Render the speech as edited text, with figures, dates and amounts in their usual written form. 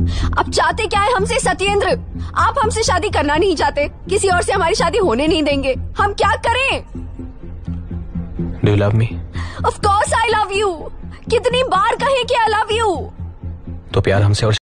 आप चाहते क्या है हमसे सत्येंद्र? आप हमसे शादी करना नहीं चाहते, किसी और से हमारी शादी होने नहीं देंगे। हम क्या करें? Do you love me? Of course I love you. कितनी बार कहें कि I love you? तो प्यार हमसे और